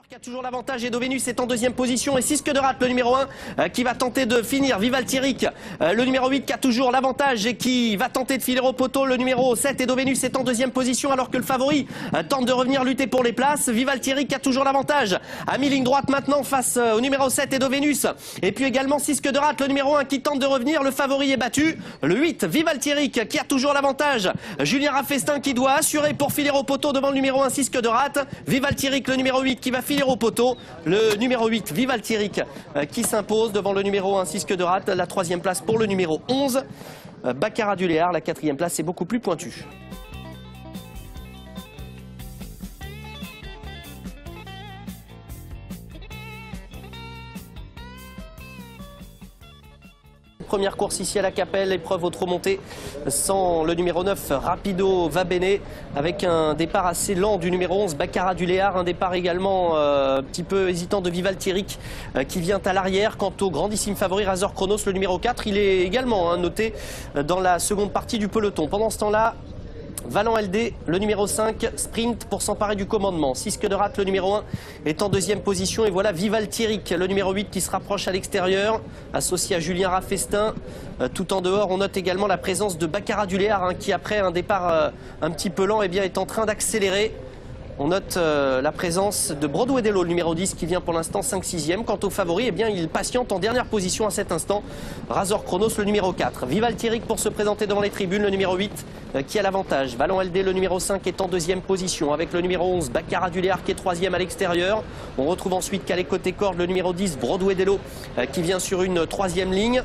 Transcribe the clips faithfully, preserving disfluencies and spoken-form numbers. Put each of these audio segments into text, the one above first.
Qui a toujours l'avantage, et Dovenus est en deuxième position, et Cisque de Rate, le numéro un, euh, qui va tenter de finir. Vivaltiric, euh, le numéro huit, qui a toujours l'avantage et qui va tenter de filer au poteau. Le numéro sept, et Dovenus est en deuxième position, alors que le favori euh, tente de revenir lutter pour les places. Vivaltiric qui a toujours l'avantage, a mis ligne droite maintenant face euh, au numéro sept et Dovenus. Et puis également Cisque de Rate, le numéro un, qui tente de revenir. Le favori est battu. Le huit, Vivaltiric, qui a toujours l'avantage. Julien Raffestin qui doit assurer pour filer au poteau devant le numéro un, Cisque de Rate. Vivaltiric, le numéro huit, qui va filer au poteau. Le numéro huit, Vivaltiric, euh, qui s'impose devant le numéro un, Cisque de Rate. La troisième place pour le numéro onze, euh, Baccarat du Léard. La quatrième place est beaucoup plus pointue. Première course ici à la Capelle, épreuve au trot monté sans le numéro neuf, Rapido Va Bene, avec un départ assez lent du numéro onze, Baccarat du Léard, un départ également euh, un petit peu hésitant de Vivaltiric euh, qui vient à l'arrière. Quant au grandissime favori Razor Chronos, le numéro quatre, il est également hein, noté dans la seconde partie du peloton. Pendant ce temps-là, Valent L D, le numéro cinq, sprint pour s'emparer du commandement. Cisque de Rate, le numéro un, est en deuxième position. Et voilà Vivaltiric, le numéro huit, qui se rapproche à l'extérieur, associé à Julien Raffestin. Euh, tout en dehors, on note également la présence de Baccarat du Léard, hein, qui après un départ euh, un petit peu lent, eh bien, est en train d'accélérer. On note euh, la présence de Broadway Dello, le numéro dix, qui vient pour l'instant cinq sixième. Quant au favori, eh bien, il patiente en dernière position à cet instant. Razor Chronos, le numéro quatre. Vivaltiric pour se présenter devant les tribunes, le numéro huit, euh, qui a l'avantage. Valent L D, le numéro cinq, est en deuxième position. Avec le numéro onze, Baccarat du Léard, qui est troisième à l'extérieur. On retrouve ensuite Calais côté corde, le numéro dix, Broadway Dello, euh, qui vient sur une troisième ligne.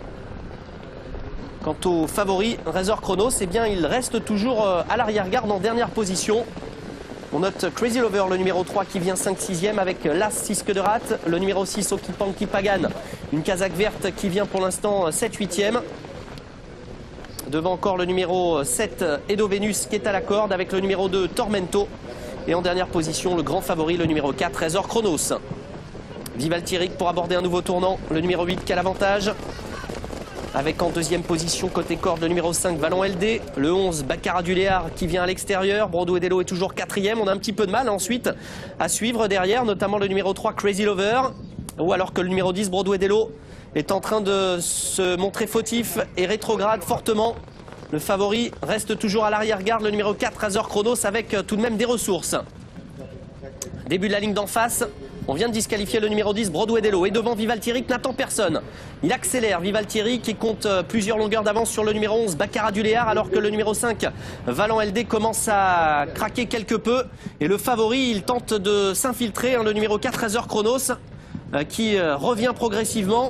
Quant au favori, Razor Chronos, eh bien, il reste toujours euh, à l'arrière-garde en dernière position. On note Crazy Lover, le numéro trois, qui vient cinq sixième avec l'As Cisque de Rate. Le numéro six, Okipanki Pagan, une casaque verte, qui vient pour l'instant sept huitième. Devant encore le numéro sept, Edovenus, qui est à la corde, avec le numéro deux, Tormento. Et en dernière position, le grand favori, le numéro quatre, Razor Chronos. Vivaltiric pour aborder un nouveau tournant. Le numéro huit qui a l'avantage. Avec en deuxième position côté corde le numéro cinq, Valent L D, le onze, Baccarat du Léard, qui vient à l'extérieur. Broadway Dello est toujours quatrième. On a un petit peu de mal ensuite à suivre derrière, notamment le numéro trois, Crazy Lover, ou alors que le numéro dix, Broadway Dello, est en train de se montrer fautif et rétrograde fortement. Le favori reste toujours à l'arrière-garde, le numéro quatre, Razor Chronos, avec tout de même des ressources. Début de la ligne d'en face. On vient de disqualifier le numéro dix, Broadway Dello. Et devant, Vivaltiric n'attend personne. Il accélère, Vivaltiric, qui compte plusieurs longueurs d'avance sur le numéro onze, Baccarat du Léard, alors que le numéro cinq, Valent L D, commence à craquer quelque peu. Et le favori, il tente de s'infiltrer, hein, le numéro quatre, Razor Chronos, euh, qui euh, revient progressivement.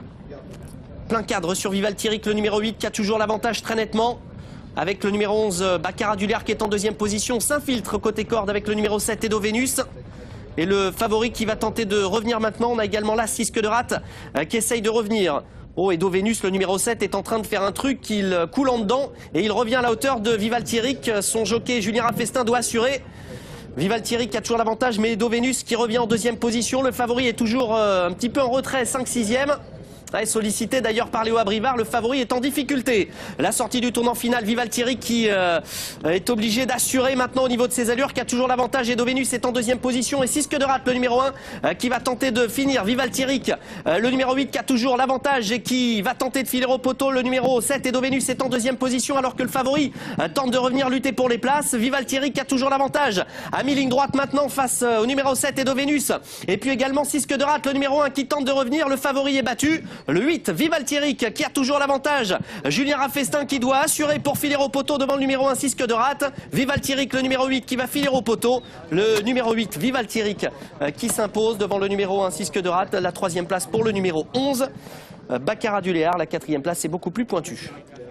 Plein cadre sur Vivaltiric, le numéro huit, qui a toujours l'avantage très nettement. Avec le numéro onze, Baccarat du Léard, qui est en deuxième position, s'infiltre côté corde avec le numéro sept, Edovenus. Et le favori qui va tenter de revenir maintenant. On a également là Cisque de Rate euh, qui essaye de revenir. Oh, et Dovenus, le numéro sept, est en train de faire un truc qu'il coule en dedans. Et il revient à la hauteur de Vivaltiric. Son jockey Julien Raffestin doit assurer. Vivaltiric a toujours l'avantage, mais Dovenus qui revient en deuxième position. Le favori est toujours euh, un petit peu en retrait, cinq sixième. Ouais, sollicité d'ailleurs par Léo Abrivard, le favori est en difficulté. La sortie du tournant final, Vivaltiric qui euh, est obligé d'assurer maintenant au niveau de ses allures, qui a toujours l'avantage, et Dovenus est en deuxième position, et Cisque de Rate, le numéro un, euh, qui va tenter de finir. Vivaltiric, euh, le numéro huit, qui a toujours l'avantage et qui va tenter de filer au poteau. Le numéro sept, et Dovenus est en deuxième position, alors que le favori euh, tente de revenir lutter pour les places. Vivaltiric qui a toujours l'avantage, a mis ligne droite maintenant face euh, au numéro sept, et Dovenus. Et puis également Cisque de Rate, le numéro un, qui tente de revenir. Le favori est battu. Le huit, Vivaltiric, qui a toujours l'avantage. Julien Raffestin qui doit assurer pour filer au poteau devant le numéro un, Cisque de Rate. Vivaltiric, le numéro huit, qui va filer au poteau. Le numéro huit, Vivaltiric, qui s'impose devant le numéro un, Cisque de Rate. La troisième place pour le numéro onze, Baccarat du Léard. La quatrième place est beaucoup plus pointue.